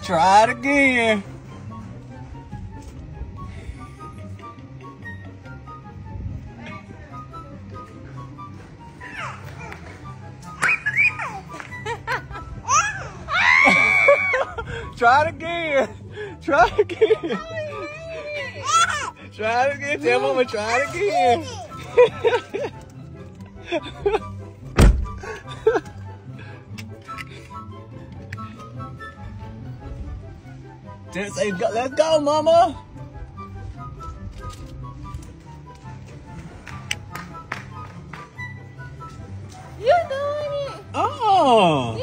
Try it again. Try it again. Try it again. Try it again. Tell Mama, try it again. Just say, let's go, Mama. You're doing it. Oh.